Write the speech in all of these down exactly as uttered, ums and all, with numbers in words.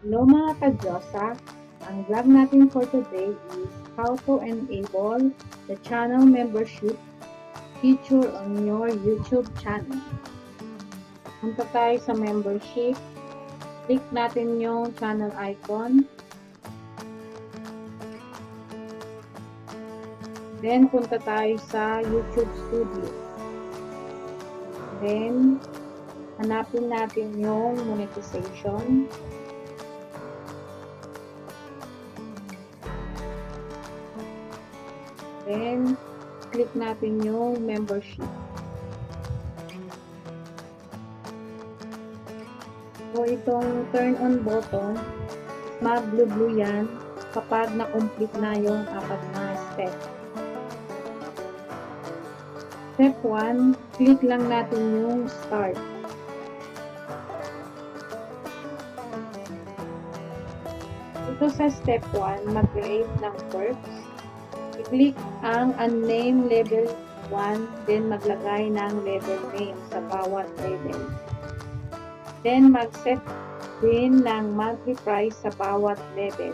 Hello mga ka-Diyosa! Ang vlog natin for today is how to enable the channel membership feature on your YouTube channel. Punta tayo sa membership. Click natin yung channel icon. Then, punta tayo sa YouTube Studio. Then, hanapin natin yung monetization. Then, click natin yung membership. So, itong turn on button, mag-blue-blue yan kapag na-complete na yung apat na step. Step one, click lang natin yung start. Ito sa step one, mag-create ng perks. I-click ang unnamed level one, then maglagay ng level name sa bawat level. Then, mag-set din ng monthly price sa bawat level.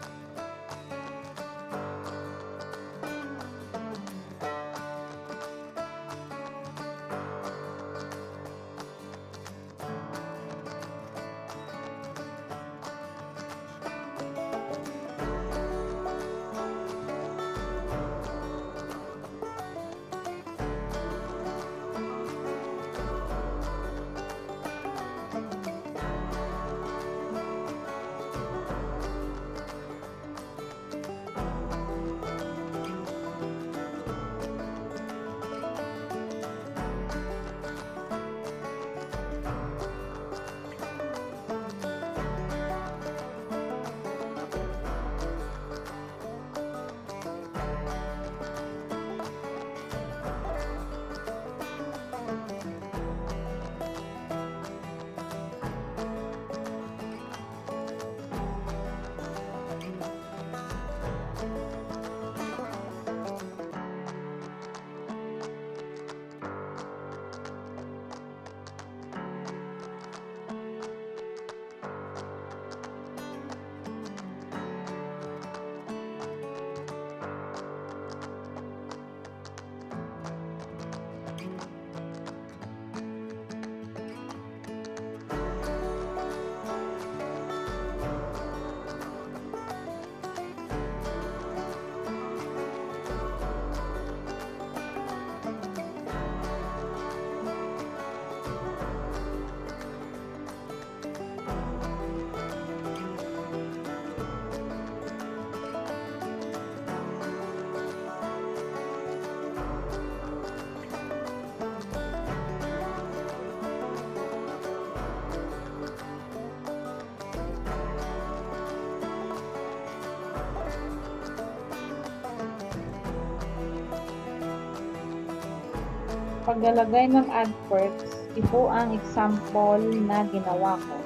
Paglalagay ng ad perks, ito ang example na ginawa ko.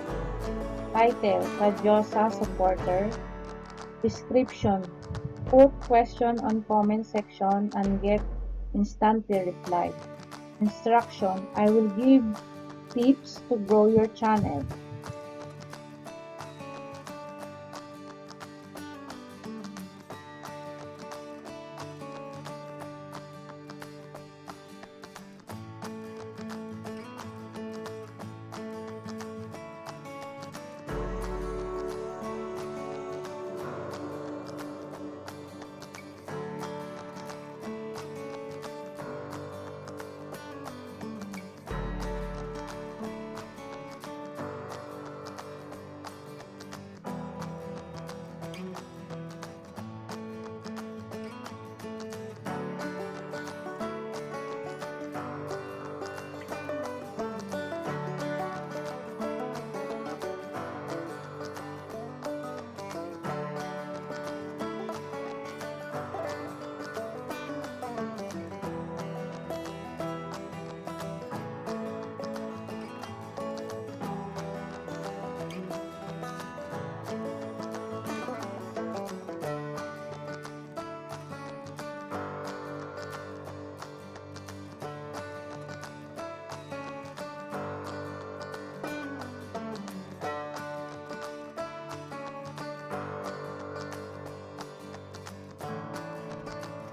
Title, Dyoza Supporter. Description, put question on comment section and get instantly reply. Instruction, I will give tips to grow your channel.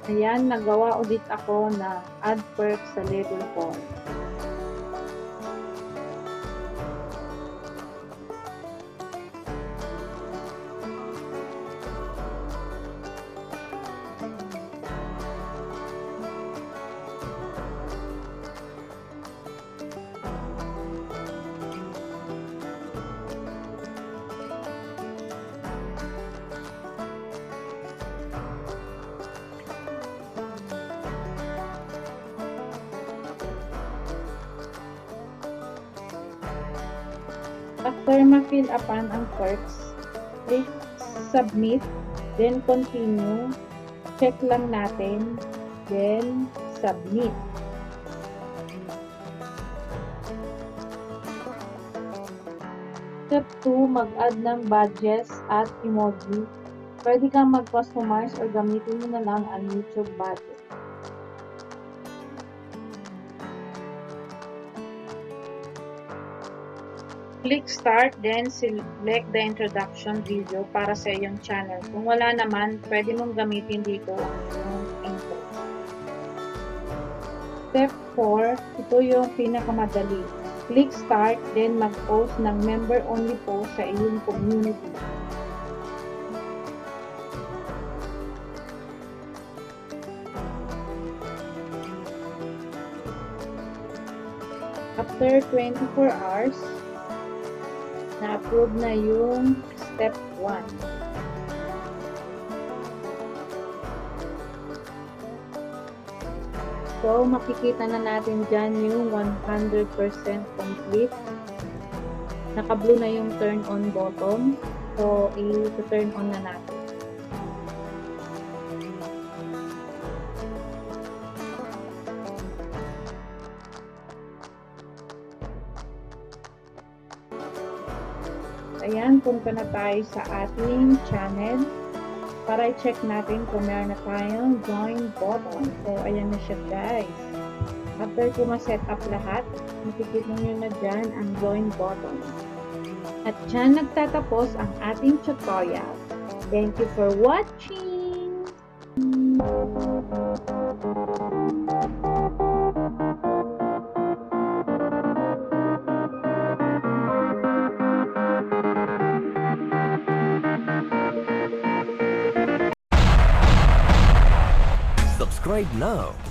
Ayan, nagawa ulit ako na add perks sa level four. After ma-fill upan ang perks, click submit, then continue, check lang natin, then submit. Step two, mag-add ng badges at emoji. Pwede kang mag-customize or gamitin mo na lang ang YouTube badges. Click start, then select the introduction video para sa iyong channel. Kung wala naman, pwede mong gamitin dito ang intro. Step four, ito yung pinakamadali. Click start, then mag-post ng member-only post sa iyong community. After twenty-four hours, na-approve na yung step one. So, makikita na natin dyan yung one hundred percent complete. Naka-blue na yung turn on button. So, i-turn on na natin. Ayan, punta na tayo sa ating channel para i-check natin kung meron na tayong join button. So, ayan na siya guys. After ko ma-set up lahat, makikita nyo na dyan ang join button. At dyan nagtatapos ang ating tutorial. Thank you for watching! Subscribe now